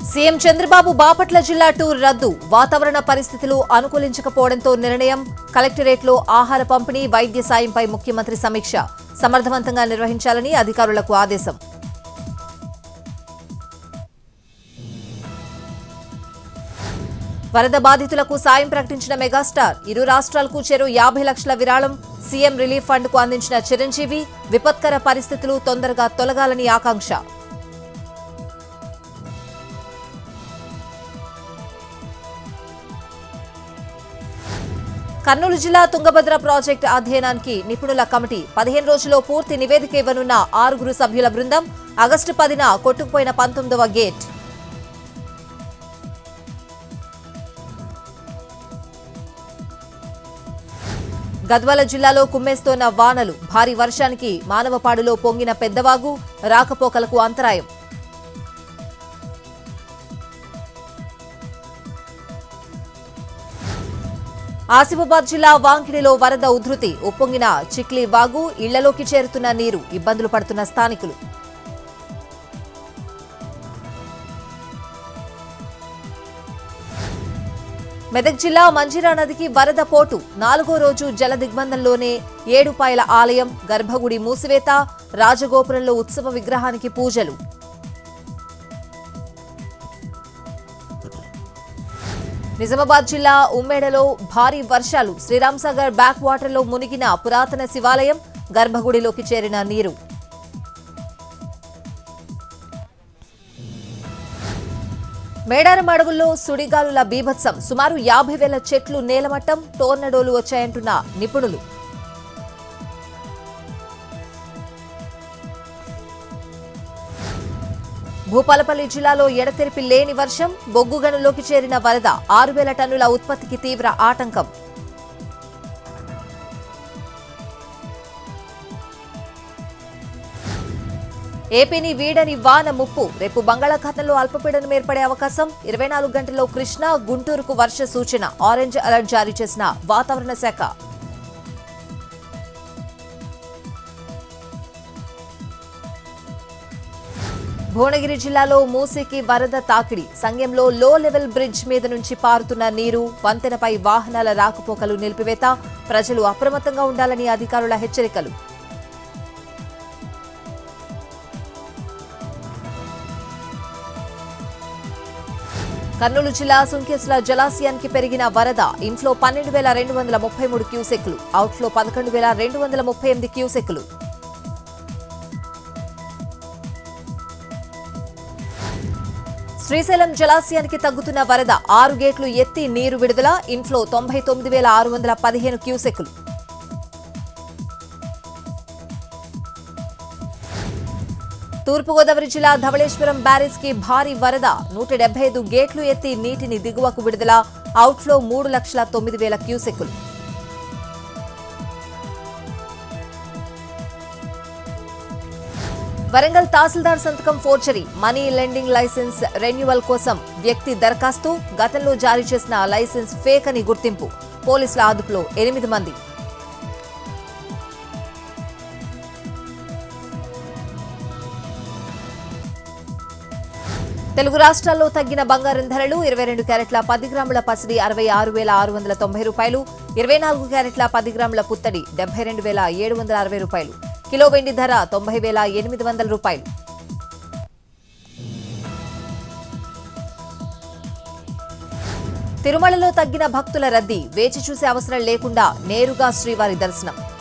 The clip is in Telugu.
సీఎం చంద్రబాబు బాపట్ల జిల్లా టూర్ రద్దు. వాతావరణ పరిస్థితులు అనుకూలించకపోవడంతో నిర్ణయం. కలెక్టరేట్లో ఆహార పంపిణీ, వైద్య సాయంపై ముఖ్యమంత్రి సమీక్ష. సమర్థవంతంగా నిర్వహించాలని అధికారులకు ఆదేశం. వరద బాధితులకు సాయం ప్రకటించిన మెగాస్టార్. ఇరు రాష్ట్రాలకు చెరో 50 లక్షల విరాళం. సీఎం రిలీఫ్ ఫండ్ కు అందించిన చిరంజీవి. విపత్కర పరిస్థితులు తొందరగా తొలగాలని ఆకాంక్ష. కర్నూలు జిల్లా తుంగభద్ర ప్రాజెక్టు అధ్యయనానికి నిపుణుల కమిటీ. 15 రోజుల్లో పూర్తి నివేదిక ఇవ్వనున్న 6 సభ్యుల బృందం. ఆగస్టు 10న కొట్టుకుపోయిన 19వ గేట్. గద్వాల జిల్లాలో కుమ్మేస్తోన్న వానలు. భారీ వర్షానికి మానవపాడులో పొంగిన పెద్దవాగు. రాకపోకలకు అంతరాయం. ఆసిఫాబాద్ జిల్లా వాంకిడిలో వరద ఉధృతి. ఉప్పొంగిన చిక్లీ వాగు. ఇళ్లలోకి చేరుతున్న నీరు. ఇబ్బందులు పడుతున్న స్థానికులు. మెదక్ జిల్లా మంజిరా నదికి వరద పోటు. 4వ రోజు జల దిగ్బంధంలోనే ఏడుపాయల ఆలయం, గర్భగుడి మూసివేత. రాజగోపురంలో ఉత్సవ విగ్రహానికి పూజలు. నిజామాబాద్ జిల్లా ఉమ్మేడలో భారీ వర్షాలు. శ్రీరాంసాగర్ బ్యాక్ వాటర్లో మునిగిన పురాతన శివాలయం. గర్భగుడిలోకి చేరిన నీరు. మేడారం అడవుల్లో సుడిగాలుల బీభత్సం. సుమారు 50,000 చెట్లు నేలమట్టం. టోర్నడోలు వచ్చాయంటున్న నిపుణులు. భూపాలపల్లి జిల్లాలో ఎడతెరిపి లేని వర్షం. బొగ్గుగనులోకి చేరిన వరద. 6,000 టన్నుల ఉత్పత్తికి తీవ్ర ఆటంకం. ఏపీని వీడని వాన ముప్పు. రేపు బంగాళాఖాతంలో అల్పపీడనం ఏర్పడే అవకాశం. 24 గంటల్లో కృష్ణా, గుంటూరుకు వర్ష సూచన. ఆరెంజ్ అలర్ట్ జారీ చేసిన వాతావరణ శాఖ. భువనగిరి జిల్లాలో మూసీకి వరద తాకిడి. సంగెంలో లో లెవెల్ బ్రిడ్జ్ మీద నుంచి పారుతున్న నీరు. వంతెనపై వాహనాల రాకపోకలు నిలిపివేత. ప్రజలు అప్రమత్తంగా ఉండాలని అధికారుల హెచ్చరికలు. కర్నూలు జిల్లా సుంకేసుల జలాశయానికి పెరిగిన వరద. ఇంట్లో 12,233 క్యూసెక్లు. అవుట్లో 11,238 క్యూసెక్లు. శ్రీశైలం జలాశయానికి తగ్గుతున్న వరద. 6 గేట్లు ఎత్తి నీరు విడుదల. ఇన్ఫ్లో 99,615 క్యూసెక్లు. తూర్పుగోదావరి జిల్లా ధవళేశ్వరం బ్యారేజ్ కి భారీ వరద. 175 గేట్లు ఎత్తి నీటిని దిగువకు విడుదల. అవుట్లో 3,09,000 క్యూసెక్లు. వరంగల్ తహసీల్దార్ సంతకం forgery. Money lending license renewal కోసం వ్యక్తి దరఖాస్తు. గతంలో జారీ చేసిన లైసెన్స్ ఫేక్ అని గుర్తింపు. పోలీసుల అదుపులో 8 మంది. తెలుగు రాష్ట్రాల్లో తగ్గిన బంగారం ధరలు. 22 క్యారెట్ల 10 గ్రాముల పసిడి 66,690 రూపాయలు. 24 క్యారెట్ల 10 గ్రాముల పుత్తడి 72,760 రూపాయలు. కిలో వెండి ధర 90,800 రూపాయలు. తిరుమలలో తగ్గిన భక్తుల రద్దీ. వేచి చూసే అవసరం లేకుండా నేరుగా శ్రీవారి దర్శనం.